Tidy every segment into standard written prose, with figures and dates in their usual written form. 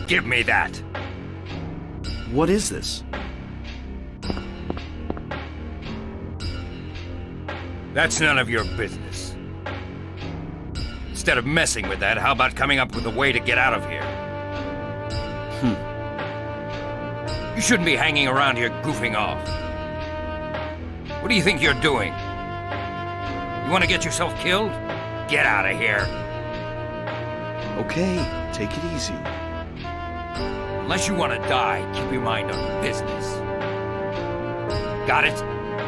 Give me that. What is this? That's none of your business. Instead of messing with that, how about coming up with a way to get out of here? You shouldn't be hanging around here goofing off. What do you think you're doing? You want to get yourself killed? Get out of here. Okay, take it easy. Unless you want to die, keep your mind on your business. Got it?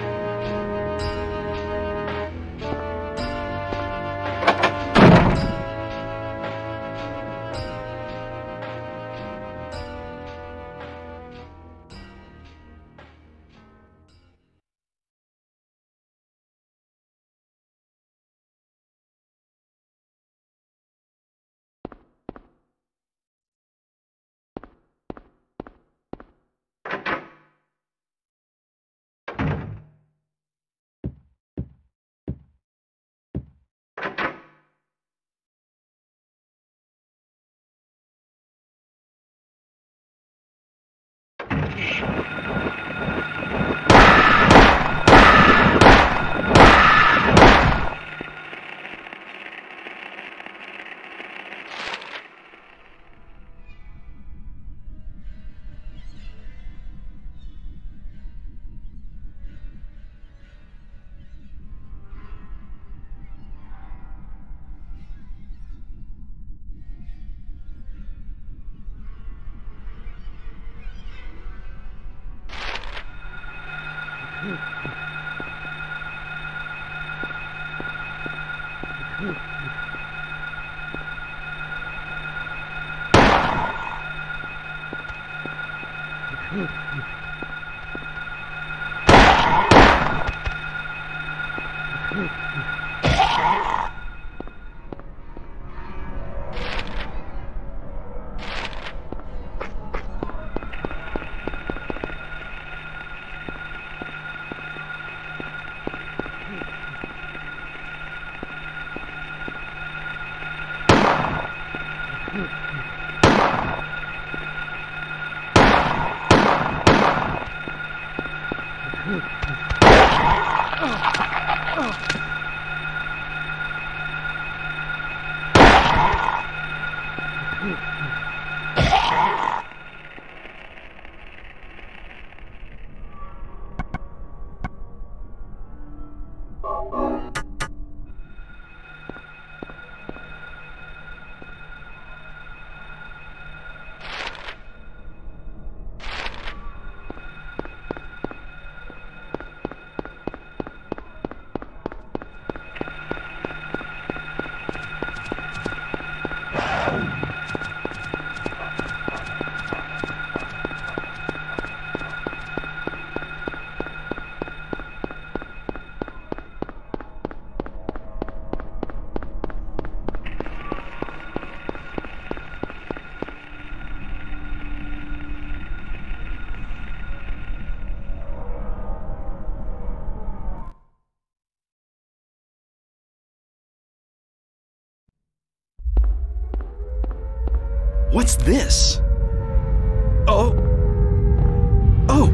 What's this? Oh. Oh.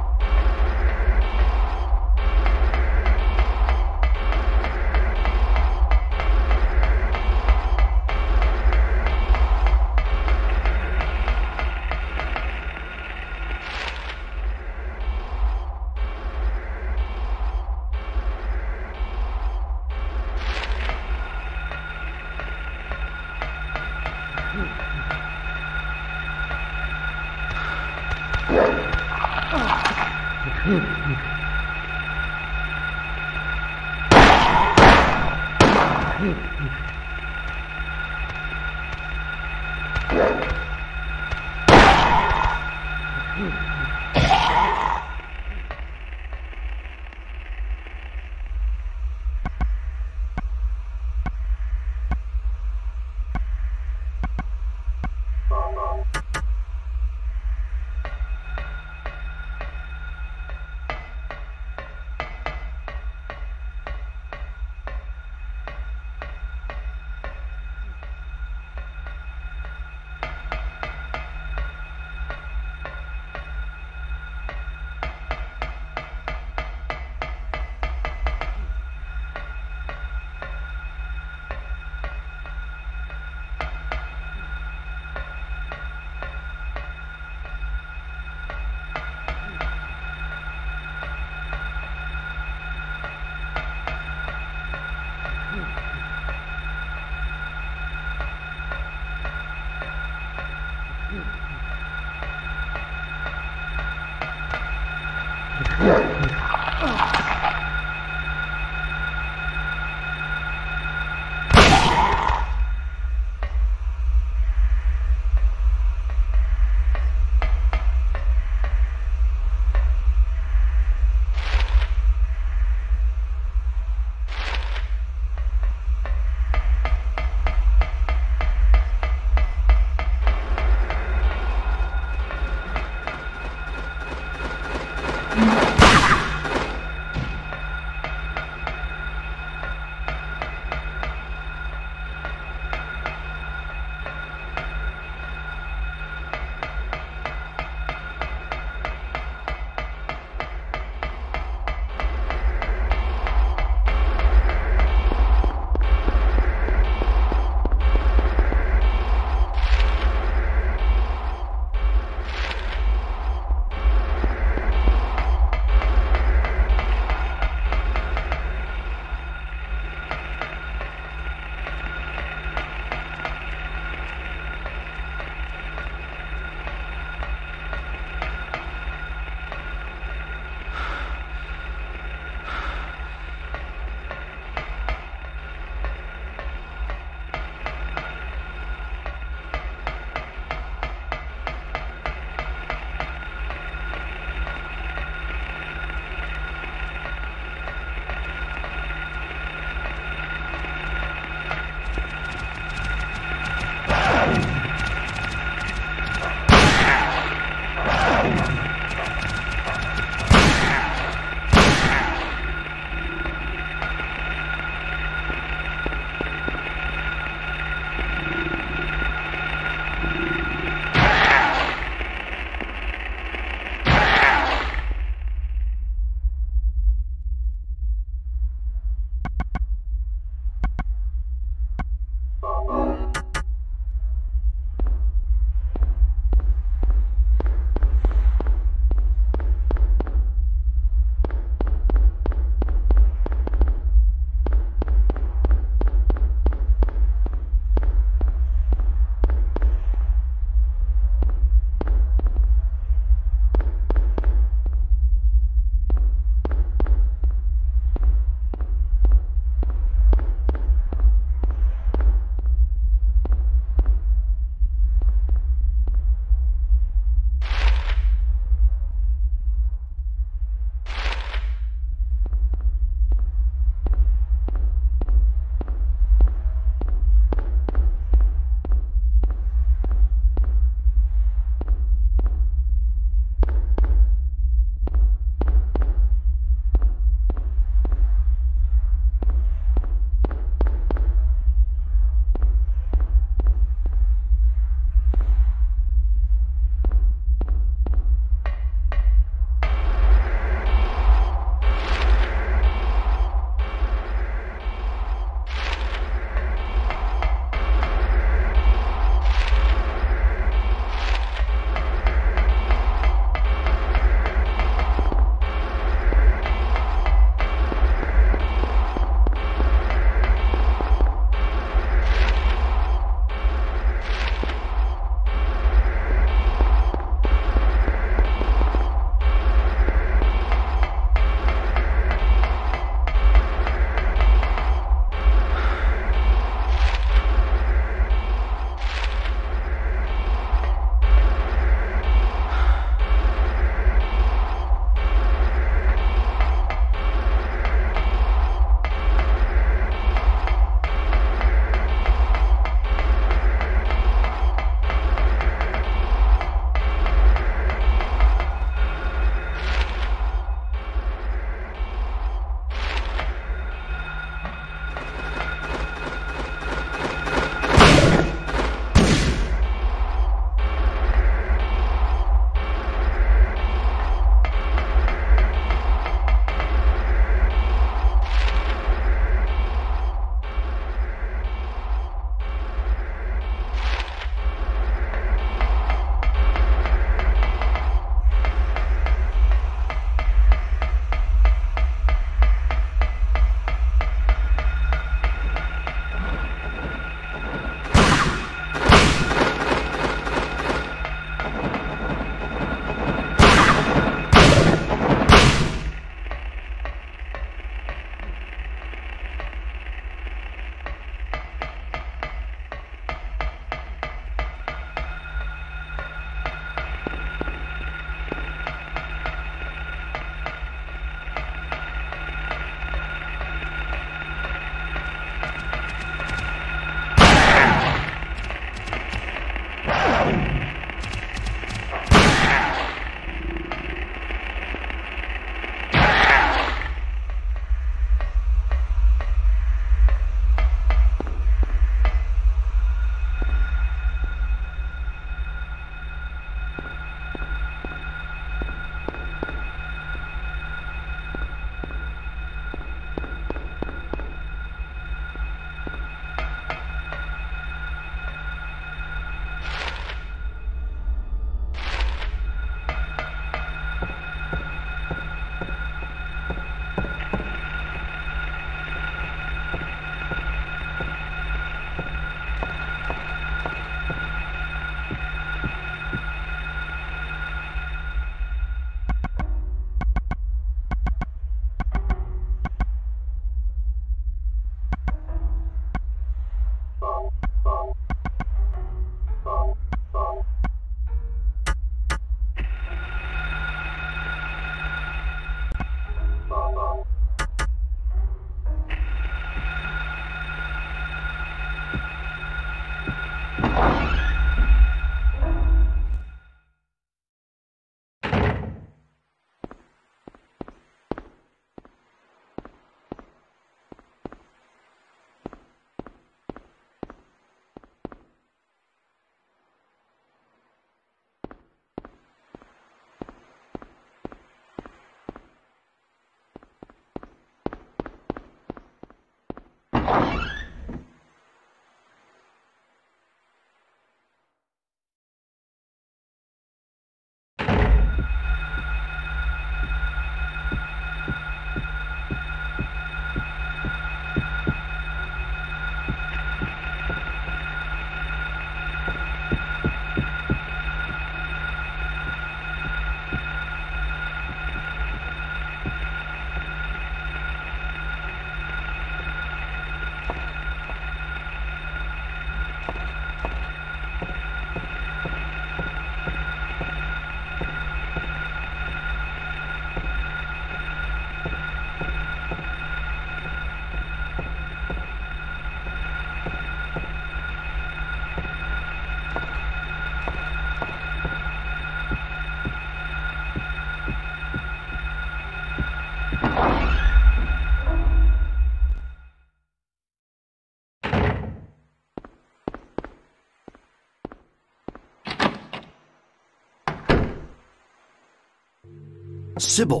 Sybil!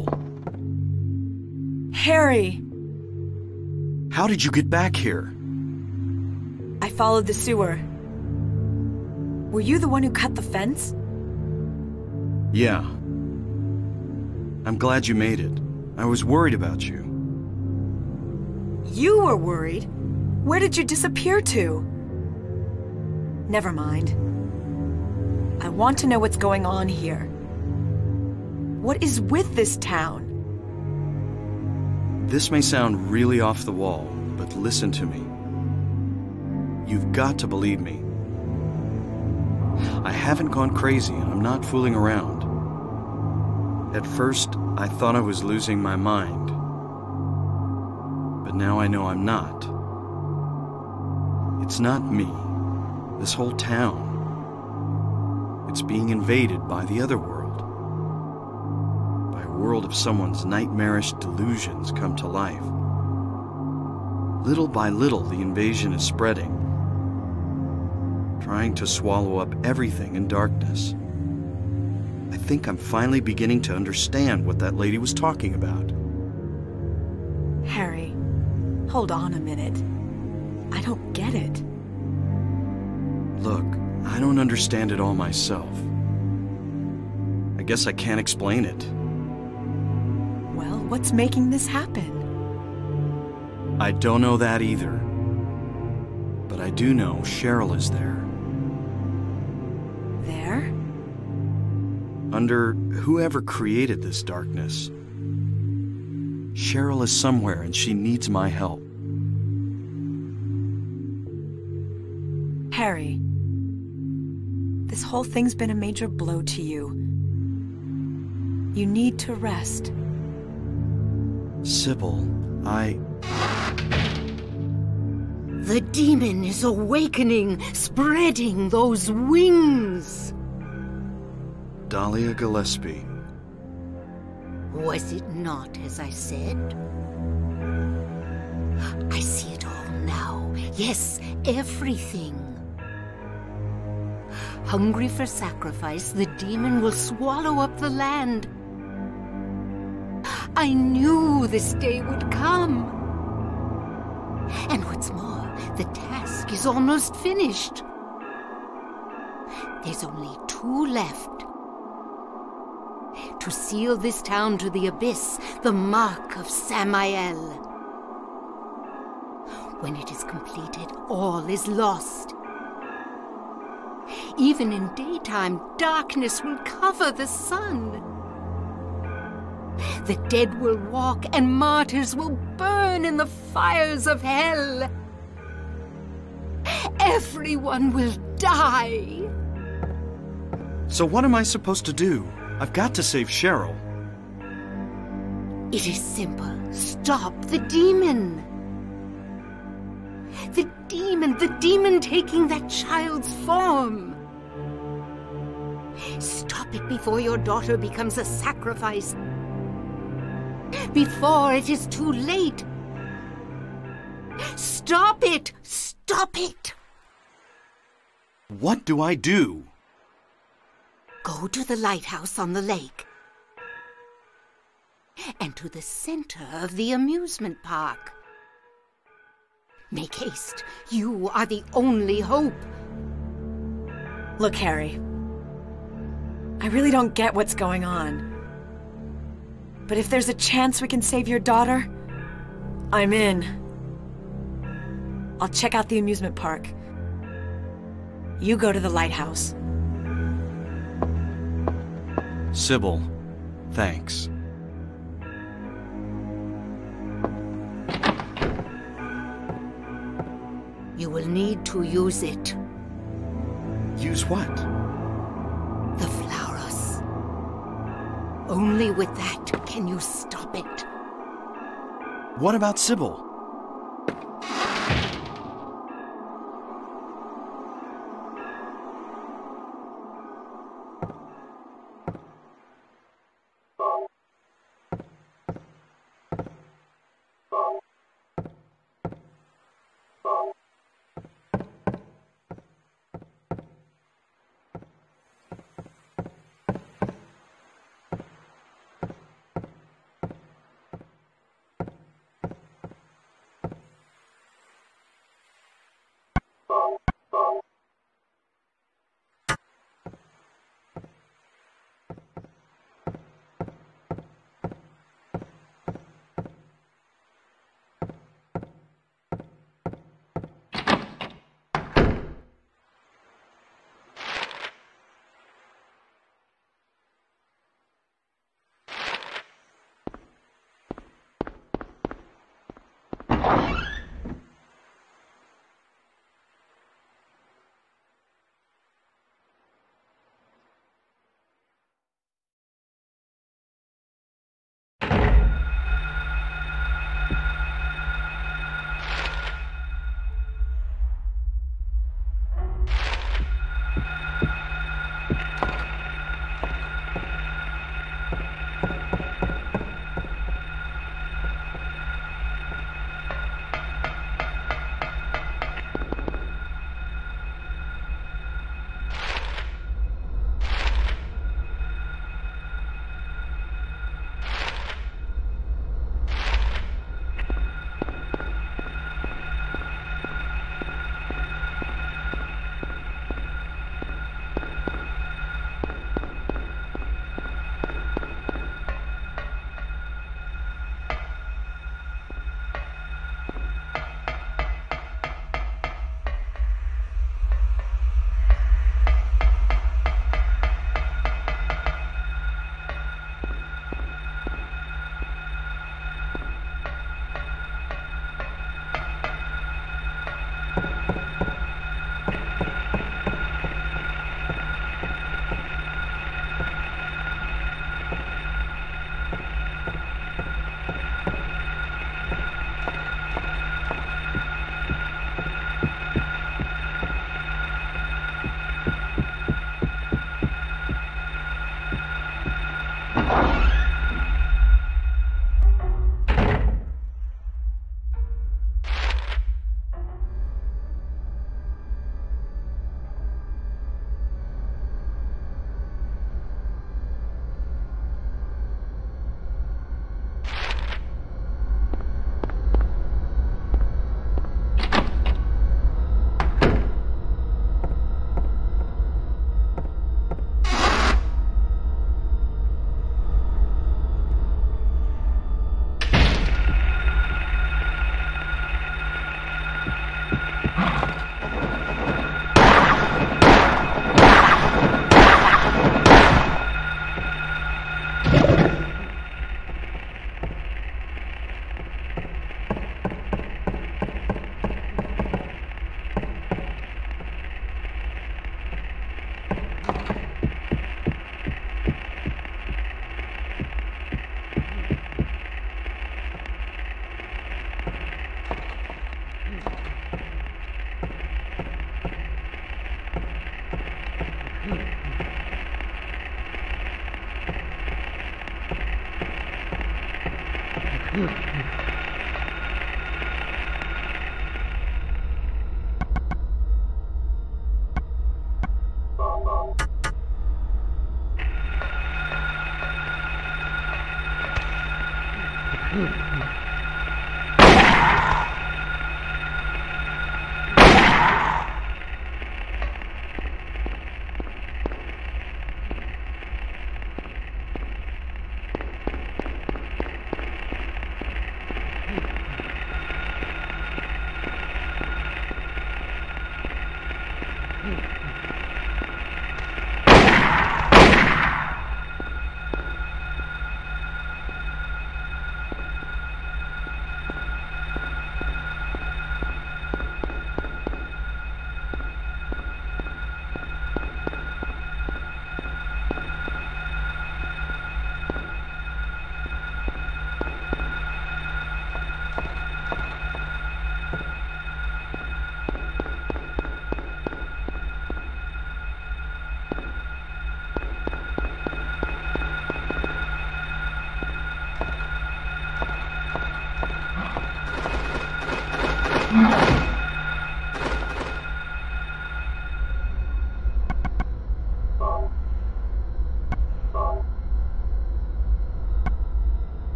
Harry! How did you get back here? I followed the sewer. Were you the one who cut the fence? Yeah. I'm glad you made it. I was worried about you. You were worried? Where did you disappear to? Never mind. I want to know what's going on here. What is with this town? This may sound really off the wall, but listen to me. You've got to believe me. I haven't gone crazy and I'm not fooling around. At first, I thought I was losing my mind. But now I know I'm not. It's not me. This whole town. It's being invaded by the other world. By a world of someone's nightmarish delusions come to life. Little by little, the invasion is spreading, trying to swallow up everything in darkness. I think I'm finally beginning to understand what that lady was talking about. Harry, hold on a minute. I don't get it. Look, I don't understand it all myself. I guess I can't explain it. Well, what's making this happen? I don't know that either. But I do know Cheryl is there. There? Under whoever created this darkness. Cheryl is somewhere and she needs my help. Harry, this whole thing's been a major blow to you. You need to rest. Sybil, The demon is awakening, spreading those wings. Dahlia Gillespie. Was it not as I said? I see it all now. Yes, everything. Hungry for sacrifice, the demon will swallow up the land. I knew this day would come. And what's more, the task is almost finished. There's only 2 left. To seal this town to the abyss, the mark of Samael. When it is completed, all is lost. Even in daytime, darkness will cover the sun. The dead will walk, and martyrs will burn in the fires of hell. Everyone will die. So what am I supposed to do? I've got to save Cheryl. It is simple. Stop the demon. The demon taking that child's form. Stop it before your daughter becomes a sacrifice. Before it is too late. Stop it! Stop it! What do I do? Go to the lighthouse on the lake. And to the center of the amusement park. Make haste. You are the only hope. Look, Harry. I really don't get what's going on. But if there's a chance we can save your daughter, I'm in. I'll check out the amusement park. You go to the lighthouse. Sybil, thanks. You will need to use it. Use what? The Flauros. Only with that can you stop it. What about Sybil?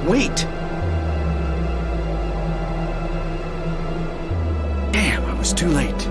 Wait! Damn, I was too late.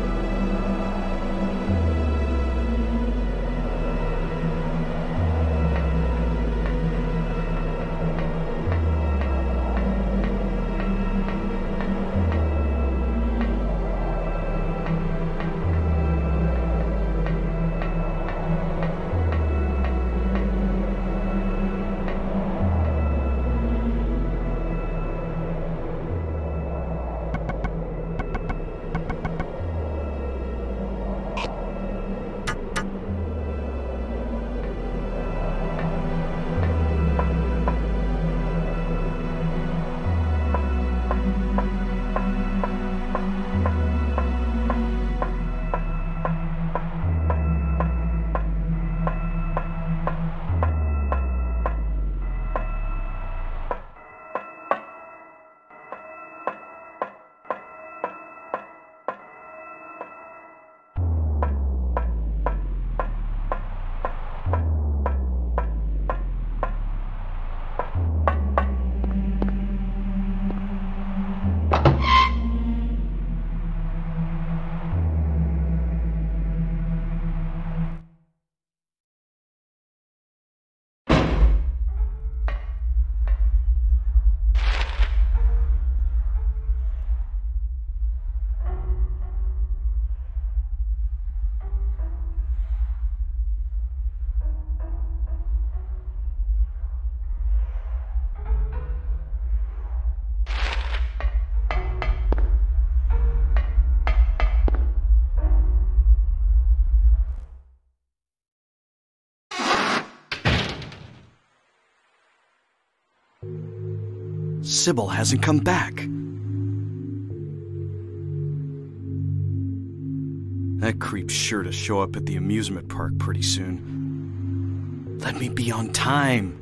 Sybil hasn't come back. That creep's sure to show up at the amusement park pretty soon. Let me be on time.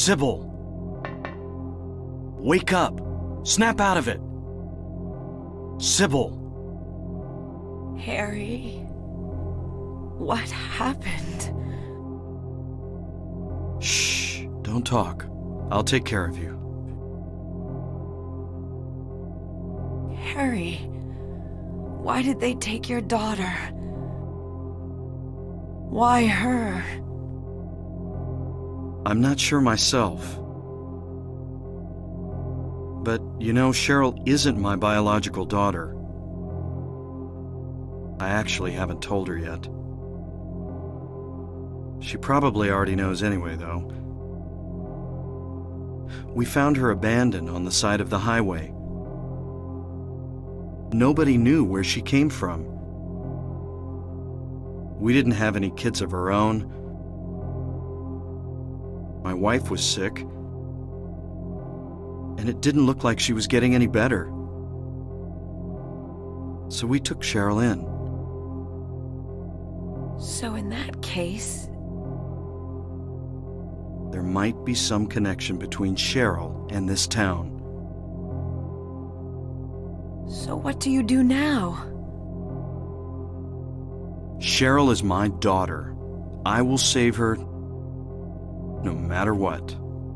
Sybil! Wake up! Snap out of it! Sybil! Harry, what happened? Shh, don't talk. I'll take care of you. Harry, why did they take your daughter? Why her? I'm not sure myself. But, you know, Cheryl isn't my biological daughter. I actually haven't told her yet. She probably already knows anyway, though. We found her abandoned on the side of the highway. Nobody knew where she came from. We didn't have any kids of our own. My wife was sick, and it didn't look like she was getting any better. So we took Cheryl in. So in that case... there might be some connection between Cheryl and this town. So what do you do now? Cheryl is my daughter. I will save her no matter what.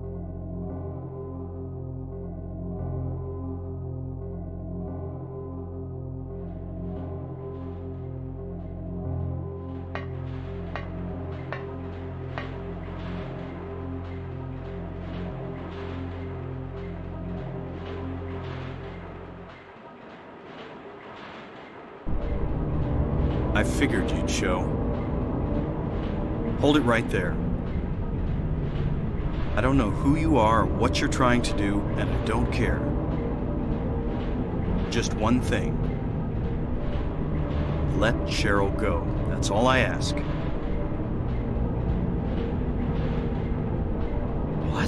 I figured you'd show. Hold it right there. I don't know who you are or what you're trying to do, and I don't care. Just one thing. Let Cheryl go. That's all I ask. What?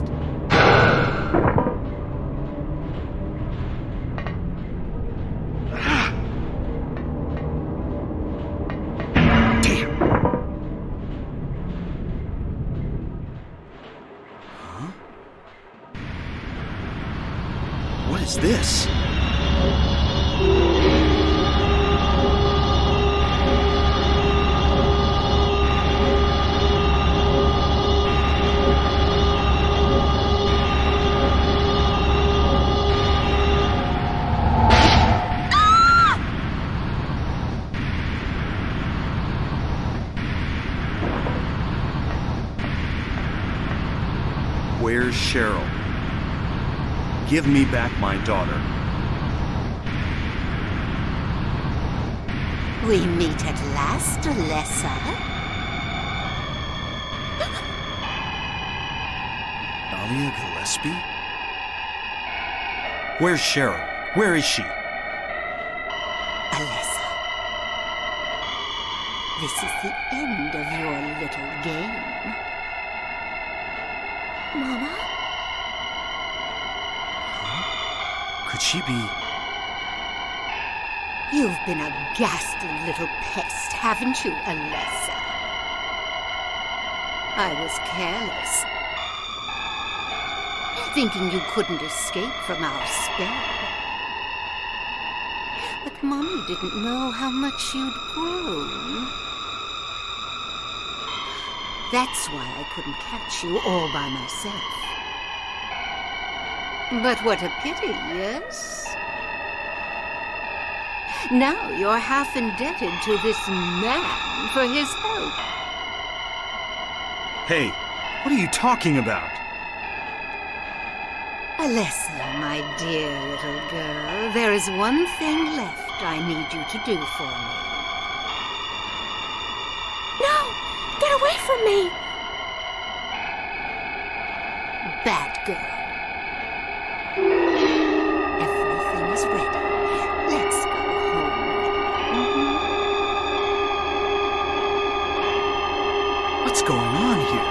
What is this? Where's Cheryl? Give me back my daughter. We meet at last, Alessa. Dahlia Gillespie? Where's Cheryl? Where is she? Alessa, this is the end of your little game. Mama? Could she be... You've been a ghastly little pest, haven't you, Alessa? I was careless, thinking you couldn't escape from our spell. But Mommy didn't know how much you'd grown. That's why I couldn't catch you all by myself. But what a pity, yes? Now you're half indebted to this man for his help. Hey, what are you talking about? Alessa, my dear little girl, there is one thing left I need you to do for me. No! Get away from me! Bad girl. Everything is ready. Let's go home. What's going on here?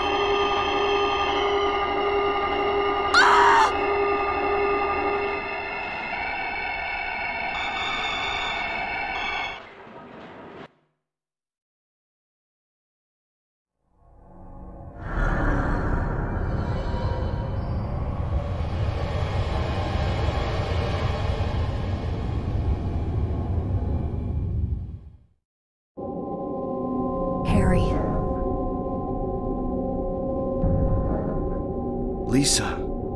Lisa.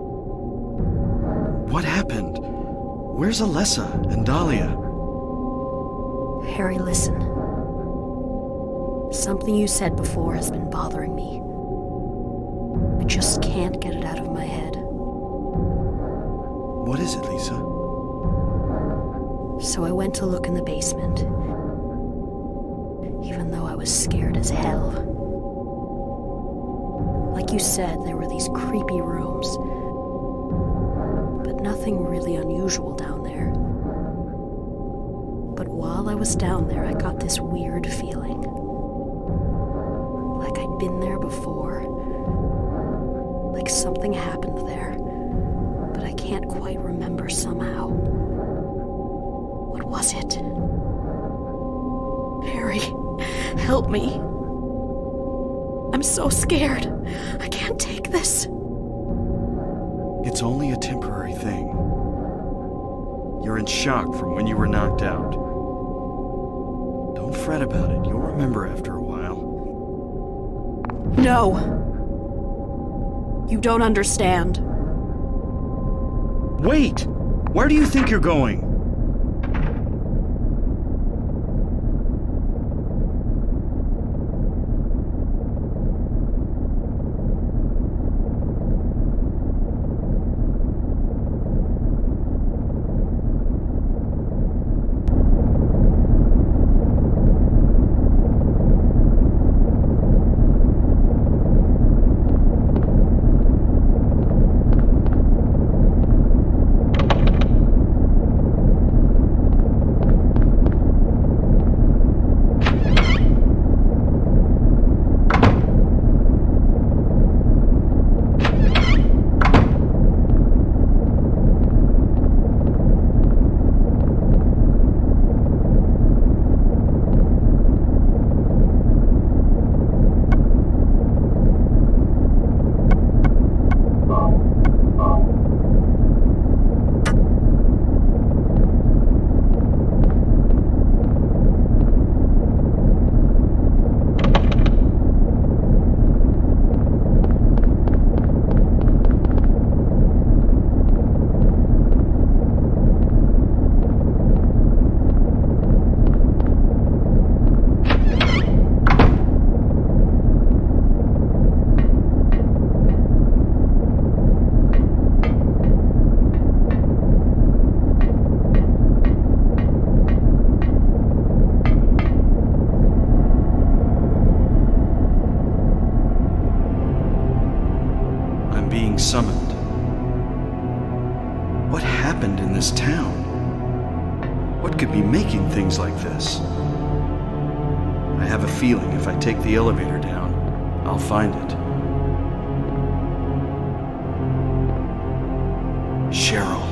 What happened? Where's Alessa and Dahlia? Harry, listen. Something you said before has been bothering me. I just can't get it out of my head. What is it, Lisa? So I went to look in the basement, even though I was scared as hell. Like you said, there were these creepy rooms, but nothing really unusual down there. But while I was down there, I got this weird feeling. Like I'd been there before. Like something happened there, but I can't quite remember somehow. What was it? Harry, help me. I'm so scared. I can't take this. It's only a temporary thing. You're in shock from when you were knocked out. Don't fret about it. You'll remember after a while. No. You don't understand. Wait! Where do you think you're going? Summoned. What happened in this town? What could be making things like this? I have a feeling if I take the elevator down, I'll find it. Cheryl.